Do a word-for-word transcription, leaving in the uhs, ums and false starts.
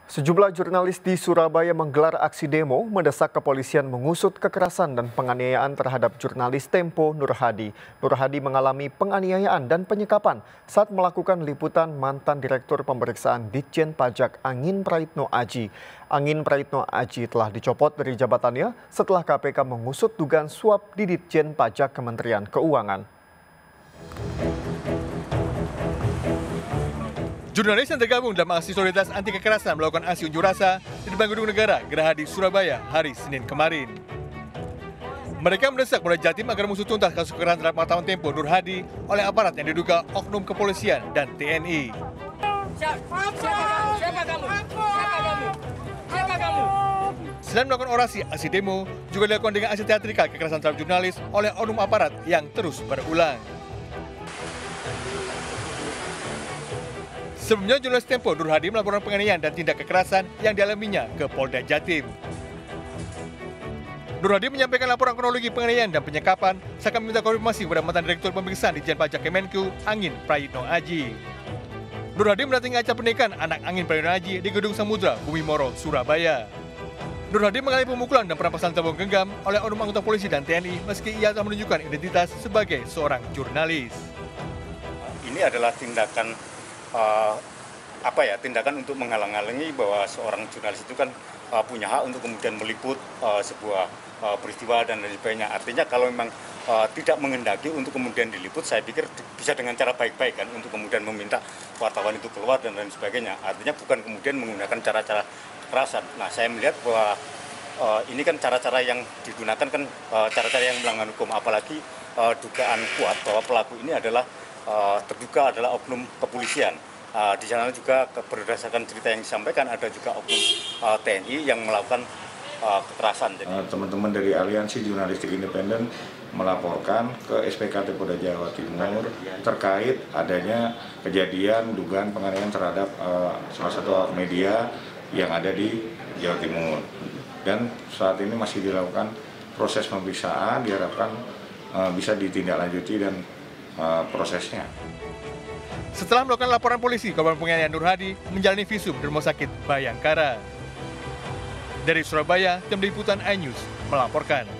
Sejumlah jurnalis di Surabaya menggelar aksi demo mendesak kepolisian mengusut kekerasan dan penganiayaan terhadap jurnalis Tempo Nur Hadi. Nur Hadi mengalami penganiayaan dan penyekapan saat melakukan liputan mantan Direktur Pemeriksaan Ditjen Pajak Angin Praitno Aji. Angin Praitno Aji telah dicopot dari jabatannya setelah K P K mengusut dugaan suap di Ditjen Pajak Kementerian Keuangan. Jurnalis yang tergabung dalam aksi solidaritas anti kekerasan melakukan aksi unjuk rasa di depan Gedung Negara Gerahadi Surabaya hari Senin kemarin. Mereka mendesak Polda Jatim agar mengusut tuntas kasus kekerasan terhadap wartawan Tempo Nur Hadi oleh aparat yang diduga oknum kepolisian dan T N I. Siapa kamu? Siapa kamu? Siapa kamu? Siapa kamu? Selain melakukan orasi, aksi demo juga dilakukan dengan aksi teatrikal kekerasan terhadap jurnalis oleh oknum aparat yang terus berulang. Sebelumnya, jurnalis Tempo Nur Hadi melaporkan penganiayaan dan tindak kekerasan yang dialaminya ke Polda Jatim. Nur Hadi menyampaikan laporan kronologi penganiayaan dan penyekapan serta meminta konfirmasi kepada mantan Direktur Pemeriksaan Ditjen Pajak Kemenku Angin Praitno Aji. Nur Hadi mendatangi acara pernikahan anak Angin Praitno Aji di Gedung Samudra, Bumi Moro, Surabaya. Nur Hadi mengalami pemukulan dan perampasan tabung genggam oleh oknum anggota polisi dan T N I meski ia telah menunjukkan identitas sebagai seorang jurnalis. Ini adalah tindakan Uh, apa ya tindakan untuk menghalang-halangi bahwa seorang jurnalis itu kan uh, punya hak untuk kemudian meliput uh, sebuah uh, peristiwa dan lain sebagainya. Artinya kalau memang uh, tidak menghendaki untuk kemudian diliput, saya pikir bisa dengan cara baik-baik kan untuk kemudian meminta wartawan itu keluar dan lain sebagainya. Artinya bukan kemudian menggunakan cara-cara kekerasan. Nah, saya melihat bahwa uh, ini kan cara-cara yang digunakan kan uh, cara-cara yang melanggar hukum, apalagi uh, dugaan kuat bahwa pelaku ini adalah Uh, terduga adalah oknum kepolisian. Uh, di sana juga berdasarkan cerita yang disampaikan ada juga oknum uh, T N I yang melakukan uh, kekerasan. Teman-teman uh, dari Aliansi Jurnalistik Independen melaporkan ke S P K T Polda Jawa Timur terkait adanya kejadian dugaan penganiayaan terhadap uh, salah satu media yang ada di Jawa Timur. Dan saat ini masih dilakukan proses pemeriksaan, diharapkan uh, bisa ditindaklanjuti dan Uh, prosesnya. Setelah melakukan laporan polisi, korban penganiayaan Nur Hadi menjalani visum di Rumah Sakit Bayangkara. Dari Surabaya, tim liputan iNews melaporkan.